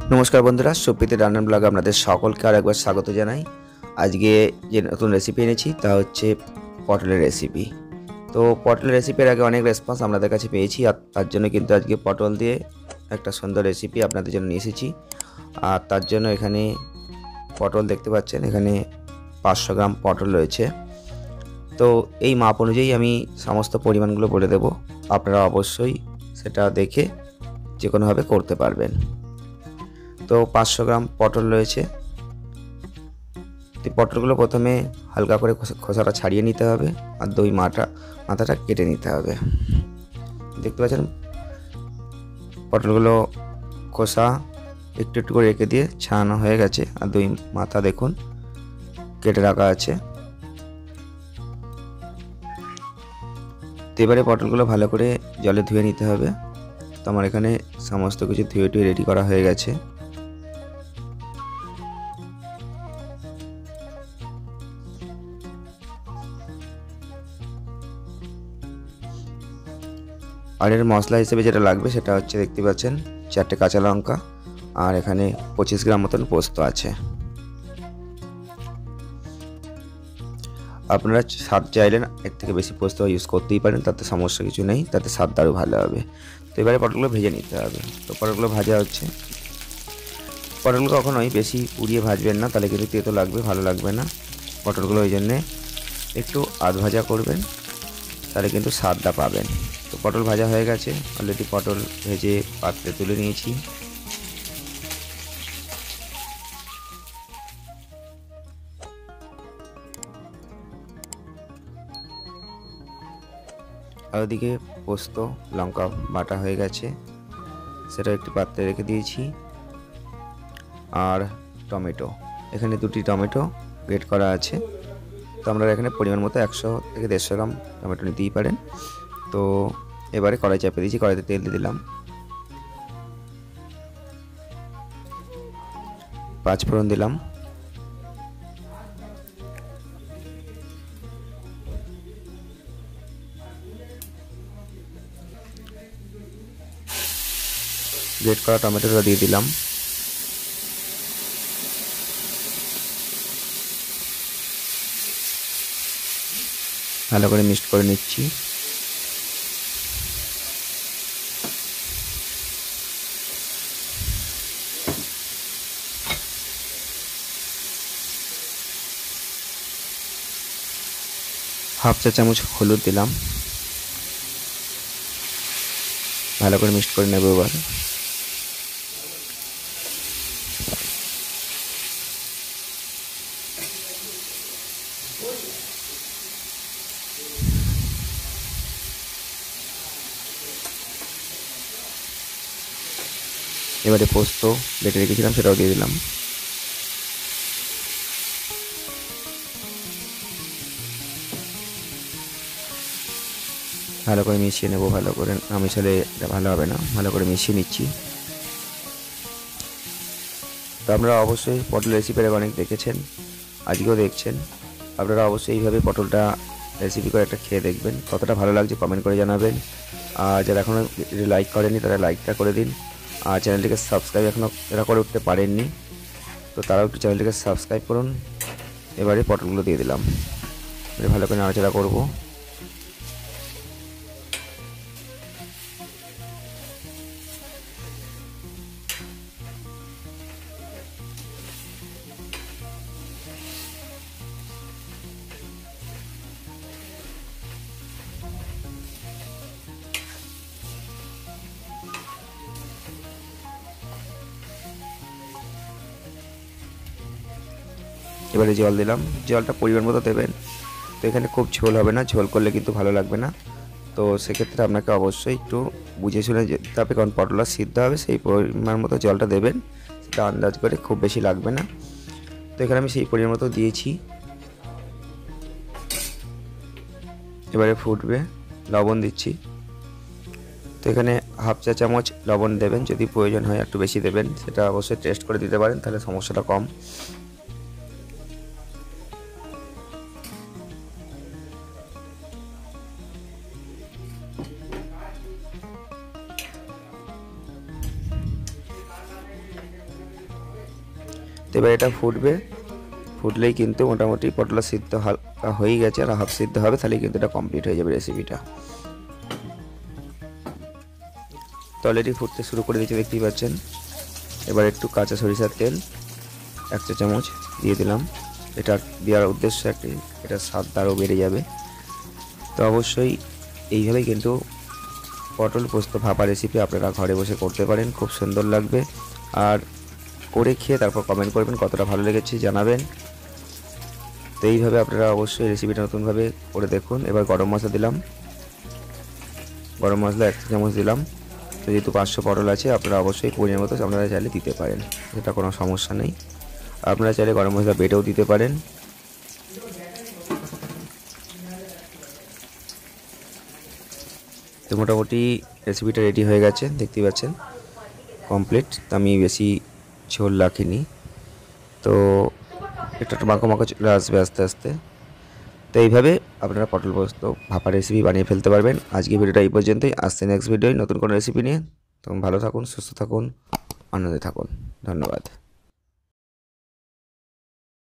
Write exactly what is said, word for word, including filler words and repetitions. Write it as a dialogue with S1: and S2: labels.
S1: নমস্কার বন্ধুরা, সুপ্রীতি রান্নার ব্লগে আপনাদের সকলকে আর একবার স্বাগত জানাই। আজকে যে নতুন রেসিপি এনেছি তা হচ্ছে পটলের রেসিপি। তো পটলের রেসিপির আগে অনেক রেসপন্স আপনাদের কাছে পেয়েছি, আর তার জন্য কিন্তু আজকে পটল দিয়ে একটা সুন্দর রেসিপি আপনাদের জন্য নিয়ে এসেছি। আর তার জন্য এখানে পটল দেখতে পাচ্ছেন, এখানে পাঁচশো গ্রাম পটল রয়েছে। তো এই মাপ অনুযায়ী আমি সমস্ত পরিমাণগুলো বলে দেব, আপনারা অবশ্যই সেটা দেখে যে কোনোভাবে করতে পারবেন। তো পাঁচশো গ্রাম পটল রয়েছে। এই পটলগুলো প্রথমে হালকা করে খোসাটা ছাড়িয়ে নিতে হবে, আর দই মাথা মাথাটা কেটে নিতে হবে। দেখতে পাচ্ছেন পটলগুলো খোসা একটু একটু করে রেখে দিয়ে ছাড়ানো হয়ে গেছে, আর দই মাথা দেখুন কেটে রাখা আছে। তো এবারে পটলগুলো ভালো করে জলে ধুয়ে নিতে হবে। তো আমার এখানে সমস্ত কিছু ধুয়ে টুয়ে রেডি করা হয়ে গেছে। আর এর মশলা হিসেবে যেটা লাগবে সেটা হচ্ছে দেখতে পাচ্ছেন চারটে কাঁচা লঙ্কা, আর এখানে পঁচিশ গ্রাম মতন পোস্ত আছে। আপনারা স্বাদ চাইলে এর থেকে বেশি পোস্ত ইউজ করতেই পারেন, তাতে সমস্যা কিছু নেই, তাতে স্বাদ আরও ভালো হবে। তো এবারে পটলগুলো ভেজে নিতে হবে। তো পটলগুলো ভাজা হচ্ছে। পটলগুলো কখনোই বেশি উড়িয়ে ভাজবেন না, তাহলে কিন্তু তেতো লাগবে, ভালো লাগবে না। পটলগুলো ওই জন্যে একটু আধ ভাজা করবেন, তাহলে কিন্তু স্বাদটা পাবেন। তো পটল ভাজা হয়ে গেছে, অলরেডি পটল ভেজে পাত্রে তুলে নিয়েছি। আর ওদিকে পোস্ত লঙ্কা বাটা হয়ে গেছে, সেটা একটি পাত্রে রেখে দিয়েছি। আর টমেটো, এখানে দুটি টমেটো গ্রেট করা আছে। তো আমরা এখানে পরিমাণ মতো একশো থেকে দেড়শো গ্রাম টমেটো নিতেই পারেন। তো এবারে কড়াই চাপিয়ে দিয়েছি, কড়াইতে তেল দিয়ে দিলাম, পাঁচ ফোড়ন দিলাম, গ্রেট করা টমেটোটা দিয়ে দিলাম, ভালো করে মিক্সড করে নিচ্ছি। হাফ চা চামচ হলুদ দিলাম, ভালো করে মিক্সড করে নেব। এবার এবারে পোস্ত বেটে রেখেছিলাম সেটাও দিয়ে দিলাম, ভালো করে মিশিয়ে নেব। ভালো করে না মিশালে এটা ভালো হবে না, ভালো করে মিশিয়ে নিচ্ছি। তো আপনারা অবশ্যই পটল রেসিপির অনেক দেখেছেন, আজকেও দেখছেন। আপনারা অবশ্যই এইভাবে পটলটা রেসিপি করে একটা খেয়ে দেখবেন, কতটা ভালো লাগছে কমেন্ট করে জানাবেন। আর যারা এখনও লাইক করেনি তারা লাইকটা করে দিন, আর চ্যানেলটিকে সাবস্ক্রাইব এখনও যারা করে উঠতে পারেননি তো তারাও একটু চ্যানেলটিকে সাবস্ক্রাইব করুন। এবারে পটলগুলো দিয়ে দিলাম, ভালো করে নাড়াচাড়া করবো। এবারে জল দিলাম, জলটা পরিমাণ মতো দেবেন। তো এখানে খুব ঝোল হবে না, ঝোল করলে কিন্তু ভালো লাগবে না। তো সেক্ষেত্রে আপনাকে অবশ্যই একটু বুঝে শুনে যেতে হবে, কারণ পটলটা সিদ্ধ হবে, সেই পরিমাণ মতো জলটা দেবেন, সেটা আন্দাজ করে, খুব বেশি লাগবে না। তো এখানে আমি সেই পরিমাণ মতো দিয়েছি। এবারে ফুটবে, লবণ দিচ্ছি। তো এখানে হাফ চা চামচ লবণ দেবেন, যদি প্রয়োজন হয় একটু বেশি দেবেন, সেটা অবশ্যই টেস্ট করে দিতে পারেন, তাহলে সমস্যাটা কম। তো এবার এটা ফুটবে, ফুটলেই কিন্তু মোটামুটি পটলের সিদ্ধ হালকা হয়ে গেছে, আর হাফ সিদ্ধ হবে, তাহলেই কিন্তু এটা কমপ্লিট হয়ে যাবে রেসিপিটা। তো অলরেডি ফুটতে শুরু করে দিয়েছে দেখতেই পাচ্ছেন। এবার একটু কাঁচা সরিষার তেল এক চা চামচ দিয়ে দিলাম। এটা দেওয়ার উদ্দেশ্য একটি, এটা স্বাদ আরও বেড়ে যাবে। তো অবশ্যই এইভাবেই কিন্তু পটল পোস্ত ভাপা রেসিপি আপনারা ঘরে বসে করতে পারেন, খুব সুন্দর লাগবে। আর করে খেয়ে তারপর কমেন্ট করবেন কতটা ভালো লেগেছে জানাবেন। তো এইভাবে আপনারা অবশ্যই রেসিপিটা নতুনভাবে করে দেখুন। এবার গরম মশলা দিলাম, গরম মশলা এক চামচ দিলাম। তো যেহেতু পাঁচশো পটল আছে আপনারা অবশ্যই পরিমাণ মতো আপনারা চাইলে দিতে পারেন, এটা কোনো সমস্যা নেই। আপনারা চাইলে গরম মশলা বেটেও দিতে পারেন। তো মোটামুটি রেসিপিটা রেডি হয়ে গেছে দেখতেই পাচ্ছেন, কমপ্লিট। তো আমি বেশি ঝোল রাখিনি, তো এটা মাখো মাখো চলে আসবে আস্তে আস্তে। তো এইভাবে আপনারা পটল পোস্ত ভাপা রেসিপি বানিয়ে ফেলতে পারবেন। আজকে ভিডিওটা এই পর্যন্তই, আসছে নেক্সট ভিডিওয় নতুন কোনো রেসিপি নিয়ে। তখন ভালো থাকুন, সুস্থ থাকুন, আনন্দে থাকুন। ধন্যবাদ।